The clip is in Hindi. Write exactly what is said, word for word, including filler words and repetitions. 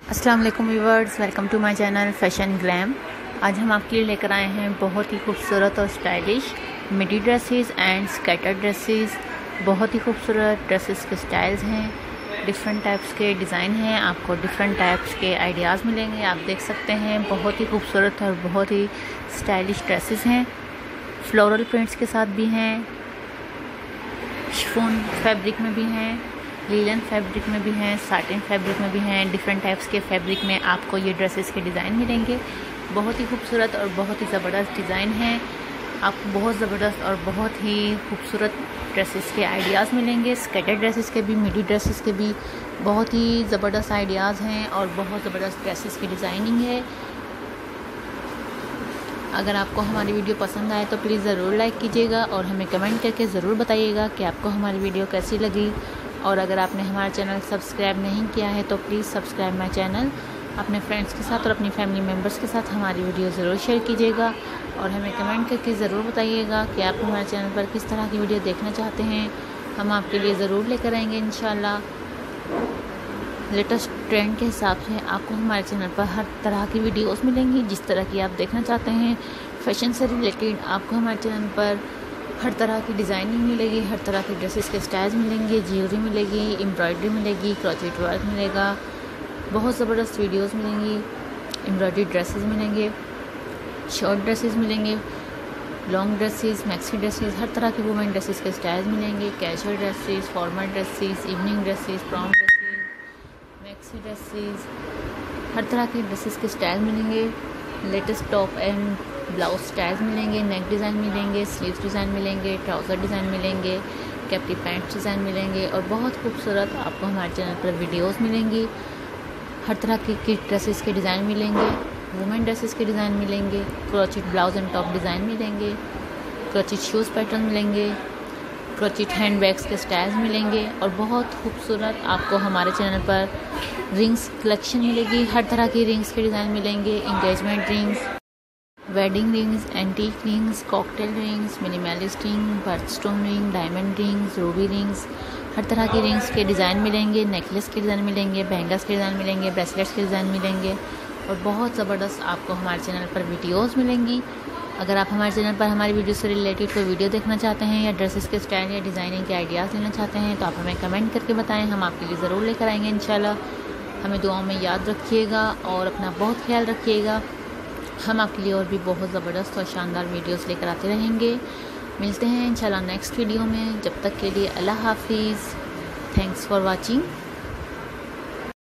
अस्सलाम वालेकुम viewers, welcome to my channel fashion glam. आज हम आपके लिए लेकर आए हैं बहुत ही खूबसूरत और stylish midi dresses and skater dresses. बहुत ही खूबसूरत ड्रेसेस के स्टाइल्स हैं, डिफरेंट टाइप्स के डिज़ाइन हैं, आपको डिफरेंट टाइप्स के आइडियाज़ मिलेंगे। आप देख सकते हैं बहुत ही खूबसूरत और बहुत ही स्टाइलिश ड्रेसेस हैं। फ्लोरल प्रिंट्स के साथ भी हैं, शिफॉन फैब्रिक में भी हैं, लीलन फैब्रिक में भी हैं, साटिन फैब्रिक में भी हैं। डिफरेंट टाइप्स के फैब्रिक में आपको ये ड्रेसेस के डिज़ाइन मिलेंगे। बहुत ही खूबसूरत और बहुत ही ज़बरदस्त डिज़ाइन हैं। आपको बहुत ज़बरदस्त और बहुत ही खूबसूरत ड्रेसेस के आइडियाज़ मिलेंगे। स्कैटर ड्रेसेस के भी, मिडी ड्रेसेस के भी बहुत ही ज़बरदस्त आइडियाज़ हैं और बहुत ज़बरदस्त ड्रेसेस की डिज़ाइनिंग है। अगर आपको हमारी वीडियो पसंद आए तो प्लीज़ ज़रूर लाइक कीजिएगा और हमें कमेंट करके ज़रूर बताइएगा कि आपको हमारी वीडियो कैसी लगी। और अगर आपने हमारा चैनल सब्सक्राइब नहीं किया है तो प्लीज़ सब्सक्राइब माय चैनल। अपने फ्रेंड्स के साथ और अपनी फैमिली मेम्बर्स के साथ हमारी वीडियो ज़रूर शेयर कीजिएगा और हमें कमेंट करके ज़रूर बताइएगा कि आप हमारे चैनल पर किस तरह की वीडियो देखना चाहते हैं। हम आपके लिए ज़रूर लेकर आएंगे इंशाल्लाह। लेटेस्ट ट्रेंड के हिसाब से आपको हमारे चैनल पर हर तरह की वीडियोस मिलेंगी जिस तरह की आप देखना चाहते हैं। फैशन से रिलेटेड आपको हमारे चैनल पर हर तरह की डिज़ाइनिंग मिलेगी, हर तरह के ड्रेसेस के स्टाइल्स मिलेंगे, ज्वेलरी मिलेगी, एम्ब्रॉयडरी मिलेगी, क्रोचेट वर्क मिलेगा, बहुत ज़बरदस्त वीडियोस मिलेंगी, एम्ब्रॉयडरी ड्रेसेस मिलेंगे, शॉर्ट ड्रेसेस मिलेंगे, लॉन्ग ड्रेसेस, मैक्सी ड्रेसेस, हर तरह के वुमेन ड्रेसेस के स्टाइल्स मिलेंगे। Casual dresses, formal dresses, evening dresses, prom dresses, maxi dresses, हर तरह के ड्रेसेस के स्टाइल मिलेंगे। Latest top and blouse styles मिलेंगे, नेक डिज़ाइन मिलेंगे, स्लीव्स डिज़ाइन मिलेंगे, ट्राउज़र डिज़ाइन मिलेंगे, कैप्टी पैंट डिज़ाइन मिलेंगे और बहुत खूबसूरत आपको हमारे चैनल पर वीडियोस मिलेंगी। हर तरह के किड ड्रेसेस के डिज़ाइन मिलेंगे, वुमेन ड्रेसेस के डिज़ाइन मिलेंगे, crochet blouse and top design मिलेंगे, क्रोचेट शूज़ पैटर्न मिलेंगे, क्रोचेट हैंड बैग्स के स्टाइल्स मिलेंगे और बहुत खूबसूरत आपको हमारे चैनल पर रिंग्स कलेक्शन मिलेगी। हर तरह की रिंग्स के डिज़ाइन मिलेंगे, engagement rings, wedding rings, antique rings, cocktail rings, minimalist ring, birthstone ring, diamond rings, ruby rings, हर तरह की रिंग्स के डिज़ाइन मिलेंगे। नेकलेस के डिज़ाइन मिलेंगे, बैंगल्स के डिज़ाइन मिलेंगे, ब्रेसलेट्स के डिज़ाइन मिलेंगे और बहुत ज़बरदस्त आपको हमारे चैनल पर वीडियोस मिलेंगी। अगर आप हमारे चैनल पर हमारी वीडियो से रिलेटेड कोई वीडियो देखना चाहते हैं या ड्रेसेस के स्टाइल या डिज़ाइनिंग के आइडियाज़ लेना चाहते हैं तो आप हमें कमेंट करके बताएं, हम आपके लिए ज़रूर लेकर आएंगे इंशाल्लाह। हमें दुआओं में याद रखिएगा और अपना बहुत ख्याल रखिएगा। हम आपके लिए और भी बहुत ज़बरदस्त और शानदार वीडियोस लेकर आते रहेंगे। मिलते हैं इंशाल्लाह नेक्स्ट वीडियो में। जब तक के लिए अल्लाह हाफिज़। Thanks for watching.